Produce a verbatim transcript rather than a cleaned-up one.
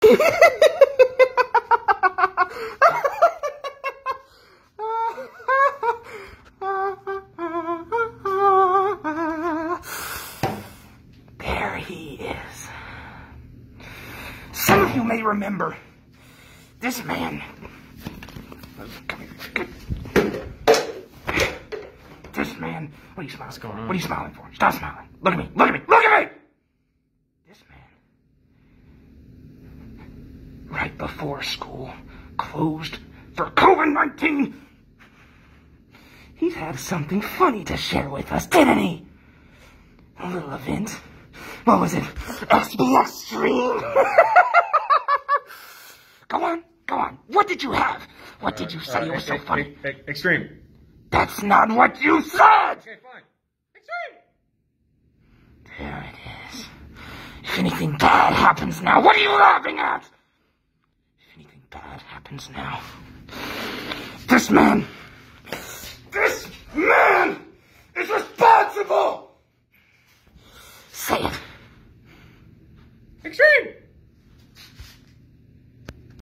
There he is. Some of you may remember this man. Come here. This man. What are you smiling? What's going on? What are you smiling for? Stop smiling. Look at me. Look at me. Look at me. This man, right before school closed for COVID nineteen, he's had something funny to share with us, didn't he? A little event. What was it? X B X Extreme. Go on. Go on. What did you have? What did you say? Uh, it was so funny. Extreme. That's not what you said! Okay, fine. Extreme! There it is. If anything bad happens now, what are you laughing at? If anything bad happens now, this man, this man is responsible! Say it. Extreme!